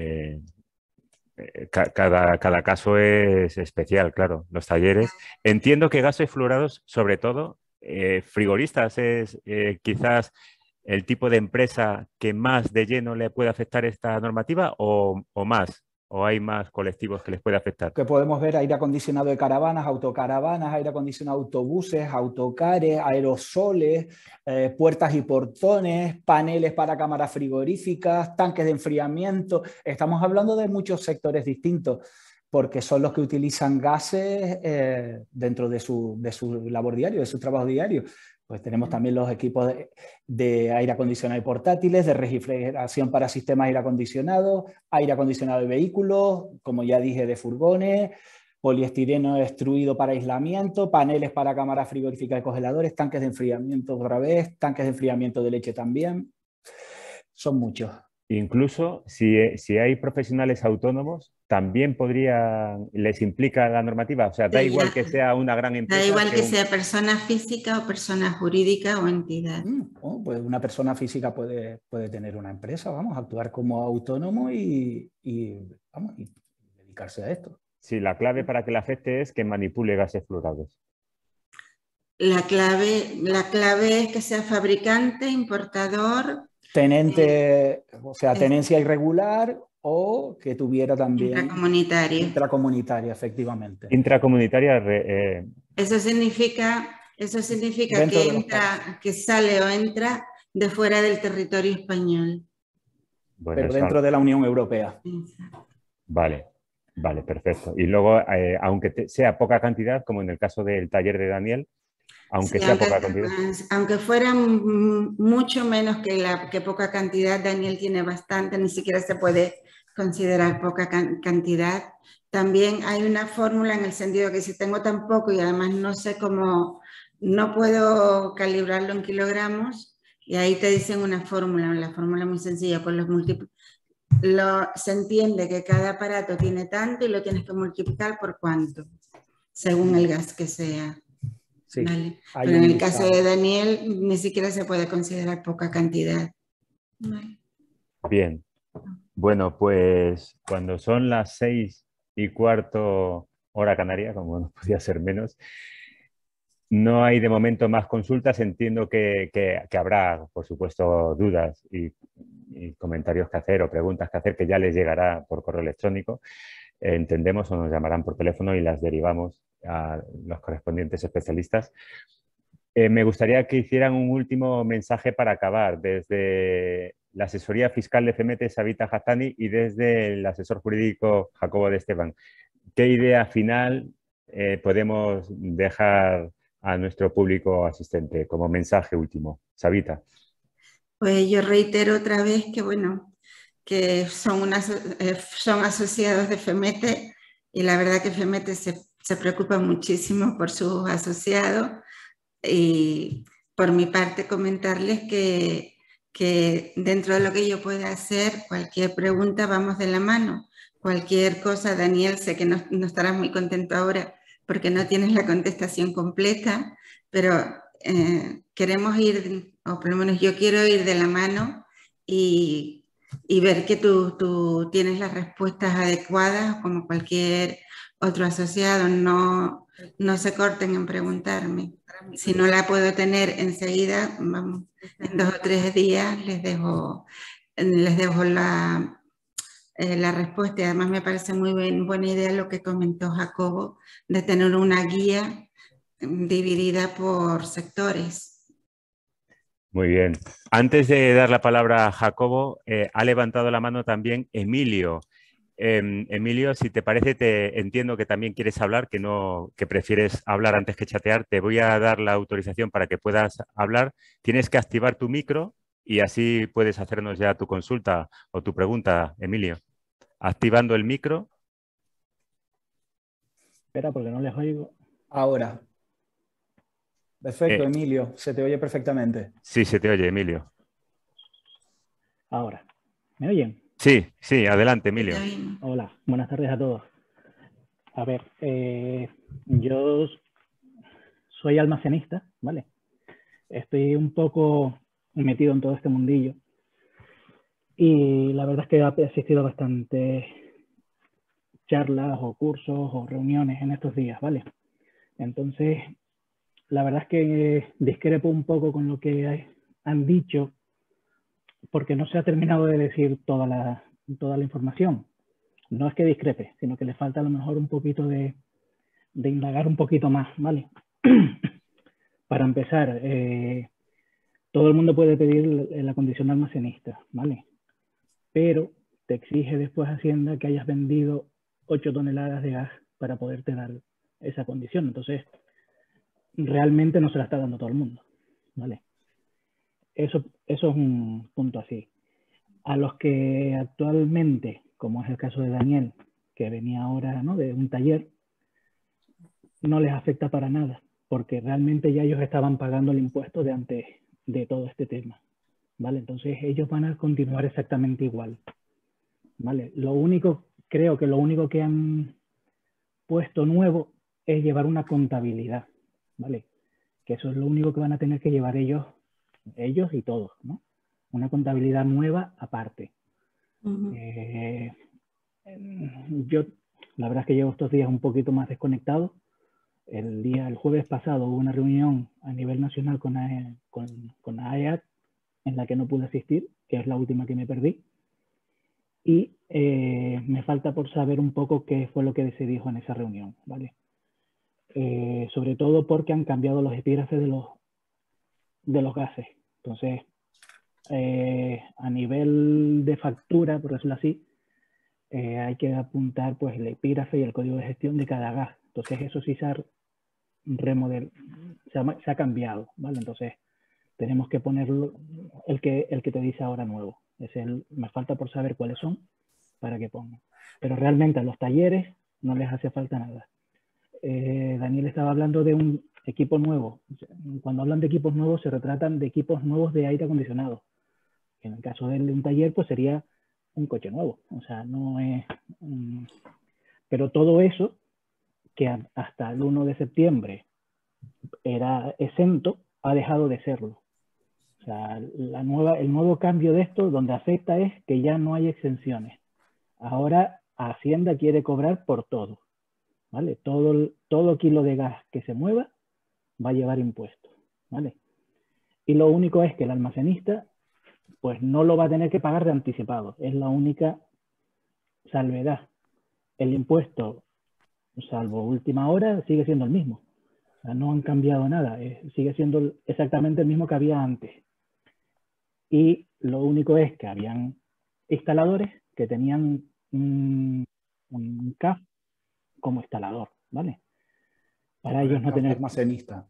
cada caso es especial, claro. Los talleres. Entiendo que gases fluorados, sobre todo, frigoristas, es quizás el tipo de empresa que más de lleno le puede afectar esta normativa o más, o hay más colectivos que les puede afectar. Que podemos ver aire acondicionado de caravanas, autocaravanas, aire acondicionado de autobuses, autocares, aerosoles, puertas y portones, paneles para cámaras frigoríficas, tanques de enfriamiento. Estamos hablando de muchos sectores distintos, porque son los que utilizan gases dentro de su labor diaria, de su trabajo diario. Pues tenemos también los equipos de aire acondicionado y portátiles, de refrigeración para sistemas de aire acondicionado de vehículos, como ya dije, de furgones, poliestireno extruido para aislamiento, paneles para cámaras frigoríficas y congeladores, tanques de enfriamiento otra vez, tanques de enfriamiento de leche también. Son muchos. Incluso si hay profesionales autónomos, también les implica la normativa. O sea, da Sí, igual que sea una gran da empresa igual que sea persona física o persona jurídica o entidad. Pues una persona física puede tener una empresa, vamos, actuar como autónomo y dedicarse a esto. Sí, la clave para que le afecte es que manipule gases fluorados. La clave es que sea fabricante, importador. Tenente, o sea, tenencia irregular o que tuviera también intracomunitaria, efectivamente. Intracomunitaria. Eso significa que sale o entra de fuera del territorio español. Bueno, pero dentro de la Unión Europea. Vale. Vale, perfecto. Y luego, aunque sea poca cantidad, como en el caso del taller de Daniel, aunque Sí, sea poca cantidad. aunque fuera mucho menos que poca cantidad, Daniel tiene bastante, ni siquiera se puede considerar poca cantidad. También hay una fórmula en el sentido que si tengo tan poco y además no sé cómo, no puedo calibrarlo en kilogramos, y ahí te dicen una fórmula, la fórmula muy sencilla, con los múltiples. Se entiende que cada aparato tiene tanto y lo tienes que multiplicar por cuánto, según el gas que sea. Sí, Vale. hay Pero en un el caso listado. de Daniel ni siquiera se puede considerar poca cantidad. Vale. Bien. Bueno, pues cuando son las 6:15 hora canaria, como no podía ser menos, no hay de momento más consultas. Entiendo que habrá, por supuesto, dudas y comentarios que hacer o preguntas que hacer que ya les llegará por correo electrónico. Entendemos o nos llamarán por teléfono y las derivamos a los correspondientes especialistas. Me gustaría que hicieran un último mensaje para acabar desde la asesoría fiscal de FEMETE, Savita Hazani, y desde el asesor jurídico Jacobo de Esteban. ¿Qué idea final podemos dejar a nuestro público asistente como mensaje último? Savita. Pues yo reitero otra vez que, bueno, que son asociados de FEMETE y la verdad que FEMETE se preocupa muchísimo por sus asociados. Y por mi parte comentarles que dentro de lo que yo pueda hacer, cualquier pregunta vamos de la mano. Cualquier cosa, Daniel, sé que no estarás muy contento ahora porque no tienes la contestación completa, pero queremos ir, o por lo menos yo quiero ir de la mano y ver que tú tienes las respuestas adecuadas como cualquier otro asociado. No se corten en preguntarme. Si no la puedo tener enseguida, vamos, en 2 o 3 días les dejo la respuesta. Y además me parece muy buena idea lo que comentó Jacobo, de tener una guía dividida por sectores. Muy bien. Antes de dar la palabra a Jacobo, ha levantado la mano también Emilio. Emilio, si te parece, te entiendo que también quieres hablar, que prefieres hablar antes que chatear. Te voy a dar la autorización para que puedas hablar. Tienes que activar tu micro y así puedes hacernos ya tu consulta o tu pregunta, Emilio. Activando el micro. Espera, porque no les oigo. Ahora. Perfecto, Eh, Emilio, se te oye perfectamente. sí, se te oye, Emilio. Ahora. ¿Me oyen? Sí, sí, adelante, Emilio. Hola, buenas tardes a todos. A ver, yo soy almacenista, ¿vale? Estoy un poco metido en todo este mundillo y la verdad es que he asistido a bastantes charlas o cursos o reuniones en estos días, ¿vale? Entonces, la verdad es que discrepo un poco con lo que han dicho porque no se ha terminado de decir toda la información. No es que discrepe, sino que le falta a lo mejor un poquito de indagar un poquito más, ¿vale? Para empezar, todo el mundo puede pedir la condición de almacenista, ¿vale? Pero te exige después Hacienda que hayas vendido 8 toneladas de gas para poderte dar esa condición. Entonces, realmente no se la está dando todo el mundo, ¿vale? Eso es un punto así. A los que actualmente, como es el caso de Daniel, que venía ahora, ¿no?, de un taller, no les afecta para nada, porque realmente ya ellos estaban pagando el impuesto de antes de todo este tema, ¿vale? Entonces ellos van a continuar exactamente igual, ¿vale? Creo que lo único que han puesto nuevo es llevar una contabilidad, ¿vale? Que eso es lo único que van a tener que llevar ellos y todos, ¿no? Una contabilidad nueva aparte. Yo, la verdad es que llevo estos días un poquito más desconectado. El jueves pasado hubo una reunión a nivel nacional con AEAC en la que no pude asistir, que es la última que me perdí. Y me falta por saber un poco qué fue lo que se dijo en esa reunión, ¿vale? Sobre todo porque han cambiado los epígrafes de los gases. Entonces, a nivel de factura, por decirlo así, hay que apuntar pues el epígrafe y el código de gestión de cada gas. Entonces eso sí se ha cambiado, ¿vale? Entonces tenemos que ponerlo, el que te dice ahora nuevo. Me falta por saber cuáles son para que pongan. Pero realmente a los talleres no les hace falta nada. Daniel estaba hablando de un equipo nuevo. Cuando hablan de equipos nuevos se retratan de equipos nuevos de aire acondicionado. En el caso de un taller pues sería un coche nuevo. O sea, no es... Pero todo eso que hasta el 1 de septiembre era exento, ha dejado de serlo. O sea, el nuevo cambio de esto donde afecta es que ya no hay exenciones. Ahora Hacienda quiere cobrar por todo, ¿vale? Todo kilo de gas que se mueva va a llevar impuestos, ¿vale? Y lo único es que el almacenista pues no lo va a tener que pagar de anticipado. Es la única salvedad. El impuesto, salvo última hora, sigue siendo el mismo. O sea, no han cambiado nada. Sigue siendo exactamente el mismo que había antes. Y lo único es que habían instaladores que tenían un CAF como instalador, ¿vale? Para ellos no tener... almacenista.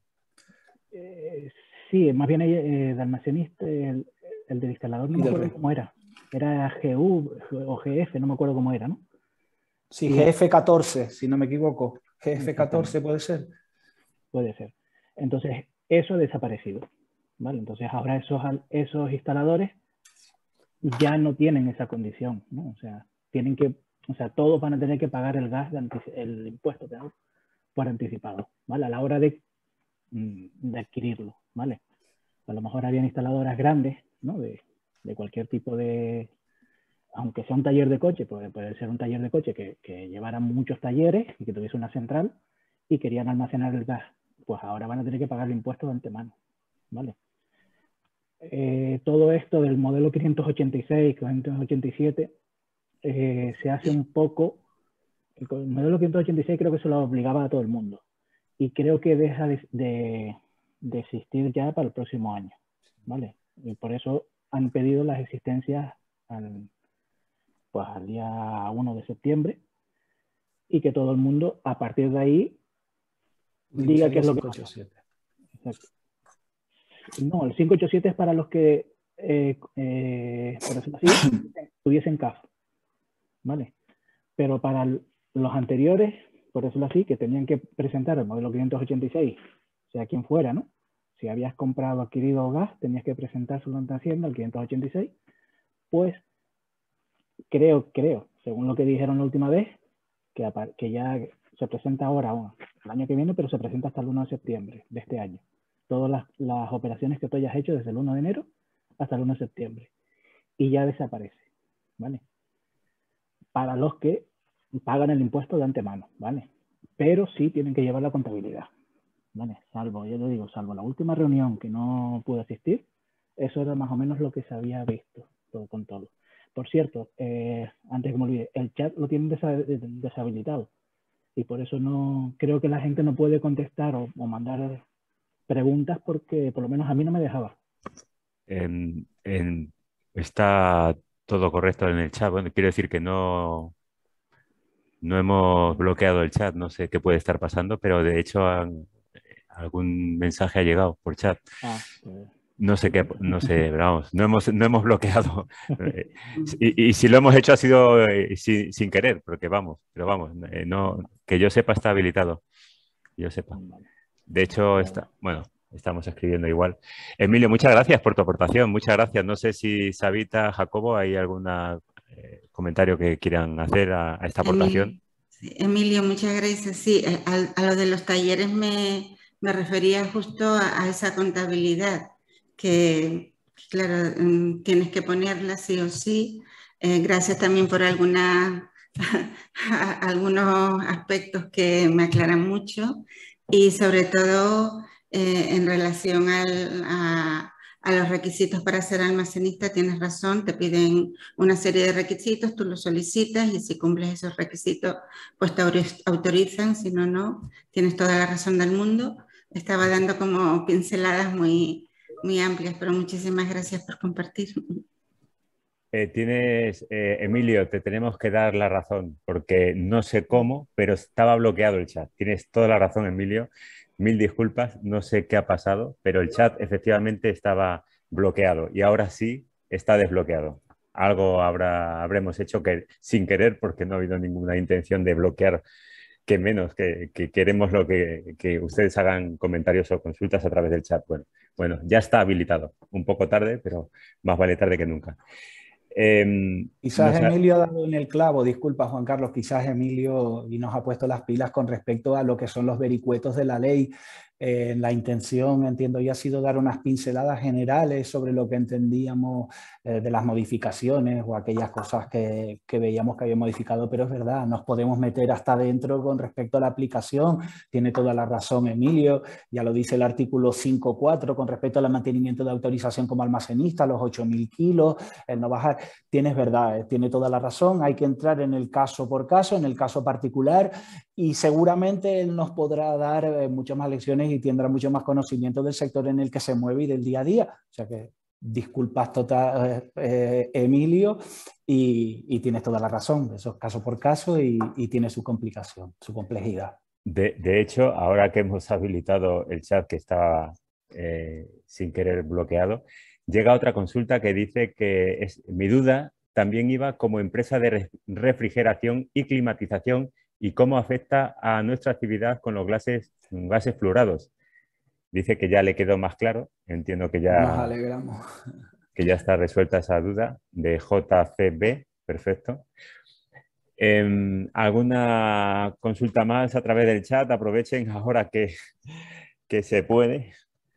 Sí, más bien de almacenista, el del instalador no me acuerdo cómo era. Era GU o GF, no me acuerdo cómo era, ¿no? Sí, GF14, si no me equivoco. GF14 puede ser. Puede ser. Entonces, eso ha desaparecido, ¿vale? Entonces, ahora esos instaladores ya no tienen esa condición, ¿no? O sea, todos van a tener que pagar el gas, el impuesto por anticipado, ¿vale? A la hora de adquirirlo, ¿vale? A lo mejor habían instaladoras grandes, ¿no? De cualquier tipo de... Aunque sea un taller de coche, puede ser un taller de coche que llevara muchos talleres y que tuviese una central y querían almacenar el gas. Pues ahora van a tener que pagar el impuesto de antemano, ¿vale? Todo esto del modelo 586, 587, se hace un poco... El modelo 586 creo que se lo obligaba a todo el mundo. Y creo que deja de existir ya para el próximo año, ¿vale? Y por eso han pedido las existencias al día 1 de septiembre y que todo el mundo a partir de ahí diga qué es lo que pasa. Exacto. No, el 587 es para los que, por decirlo así, tuviesen CAF, ¿vale? Pero para los anteriores, por decirlo así, que tenían que presentar el modelo 586, sea quien fuera, ¿no? Si habías comprado o adquirido gas, tenías que presentárselo ante Hacienda, el 586, pues creo, según lo que dijeron la última vez, que ya se presenta ahora, el año que viene, pero se presenta hasta el 1 de septiembre de este año. Todas las operaciones que tú hayas hecho desde el 1 de enero hasta el 1 de septiembre. Y ya desaparece, ¿vale? Para los que pagan el impuesto de antemano, ¿vale? Pero sí tienen que llevar la contabilidad, ¿vale? Salvo la última reunión que no pude asistir, eso era más o menos lo que se había visto, todo con todo. Por cierto, antes que me olvide, el chat lo tienen deshabilitado y por eso no creo que la gente no puede contestar o mandar preguntas porque por lo menos a mí no me dejaba. Está todo correcto en el chat. Bueno, quiero decir que no hemos bloqueado el chat. No sé qué puede estar pasando, pero de hecho algún mensaje ha llegado por chat. No sé qué, pero vamos, no hemos bloqueado. Y si lo hemos hecho ha sido sin querer, porque pero vamos, no, que yo sepa está habilitado. Yo sepa. De hecho, estamos escribiendo igual. Emilio, muchas gracias por tu aportación. Muchas gracias. No sé si Sabita, Jacobo, ¿hay algún comentario que quieran hacer a esta aportación? Emilio, muchas gracias. Sí, a lo de los talleres me refería justo a esa contabilidad que, claro, tienes que ponerla sí o sí. Gracias también por algunos aspectos que me aclaran mucho y sobre todo en relación a los requisitos para ser almacenista, tienes razón, te piden una serie de requisitos, tú los solicitas y si cumples esos requisitos, pues te autorizan, si no, no. Tienes toda la razón del mundo. Estaba dando como pinceladas muy amplias, pero muchísimas gracias por compartir. Emilio, te tenemos que dar la razón, porque no sé cómo, pero estaba bloqueado el chat. Tienes toda la razón, Emilio. Mil disculpas, no sé qué ha pasado, pero el chat efectivamente estaba bloqueado y ahora sí está desbloqueado. Algo habremos hecho que, sin querer, porque no ha habido ninguna intención de bloquear, que menos, que queremos que ustedes hagan comentarios o consultas a través del chat. Bueno, ya está habilitado. Un poco tarde, pero más vale tarde que nunca. Quizás Emilio ha dado en el clavo, disculpa Juan Carlos, quizás Emilio y nos ha puesto las pilas con respecto a lo que son los vericuetos de la ley. La intención, entiendo, ya ha sido dar unas pinceladas generales sobre lo que entendíamos de las modificaciones o aquellas cosas que veíamos que había modificado, pero es verdad, nos podemos meter hasta adentro con respecto a la aplicación. Tiene toda la razón Emilio, ya lo dice el artículo 5.4 con respecto al mantenimiento de autorización como almacenista, los 8.000 kilos, el no bajar. Tienes verdad, tiene toda la razón, hay que entrar en el caso por caso, en el caso particular, y seguramente él nos podrá dar muchas más lecciones y tendrá mucho más conocimiento del sector en el que se mueve y del día a día. O sea que disculpas total, Emilio, y tienes toda la razón, eso es caso por caso y tiene su complicación, su complejidad. De hecho, ahora que hemos habilitado el chat que estaba sin querer bloqueado, llega otra consulta que dice que mi duda también iba como empresa de refrigeración y climatización y cómo afecta a nuestra actividad con los gases fluorados. Dice que ya le quedó más claro, entiendo que Nos alegramos. Que ya está resuelta esa duda de JCB, perfecto. ¿Alguna consulta más a través del chat? Aprovechen ahora que se puede.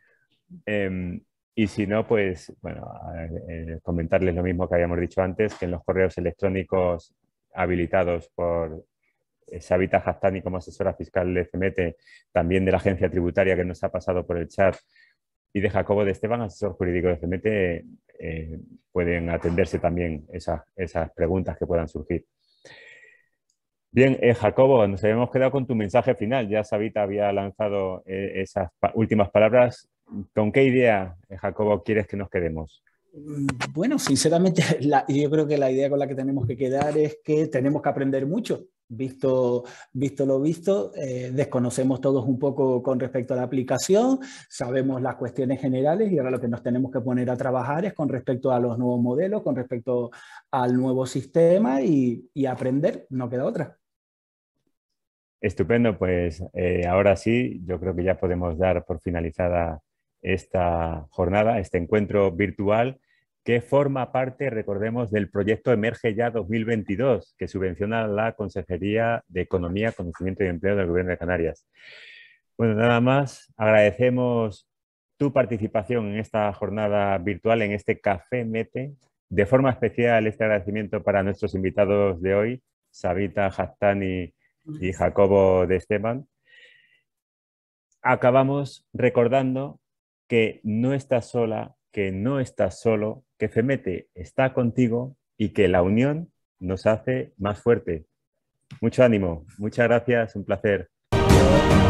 Y si no, pues, bueno, comentarles lo mismo que habíamos dicho antes, que en los correos electrónicos habilitados por Savita Hastani como asesora fiscal de CEMETE, también de la agencia tributaria que nos ha pasado por el chat, y de Jacobo de Esteban, asesor jurídico de CEMETE, pueden atenderse también esas preguntas que puedan surgir. Bien, Jacobo, nos habíamos quedado con tu mensaje final. Ya Savita había lanzado esas últimas palabras. ¿Con qué idea, Jacobo, quieres que nos quedemos? Bueno, sinceramente, yo creo que la idea con la que tenemos que quedar es que tenemos que aprender mucho. Visto lo visto, desconocemos todos un poco con respecto a la aplicación, sabemos las cuestiones generales y ahora lo que nos tenemos que poner a trabajar es con respecto a los nuevos modelos, con respecto al nuevo sistema y aprender, no queda otra. Estupendo, pues ahora sí, yo creo que ya podemos dar por finalizada esta jornada, este encuentro virtual que forma parte, recordemos, del proyecto Emerge Ya 2022, que subvenciona la Consejería de Economía, Conocimiento y Empleo del Gobierno de Canarias. Bueno, nada más, agradecemos tu participación en esta jornada virtual, en este Café Mete. De forma especial, este agradecimiento para nuestros invitados de hoy, Savita Hastani y Jacobo de Esteban. Acabamos recordando que no estás sola, que no estás solo, que FEMETE está contigo y que la unión nos hace más fuerte. Mucho ánimo, muchas gracias, un placer.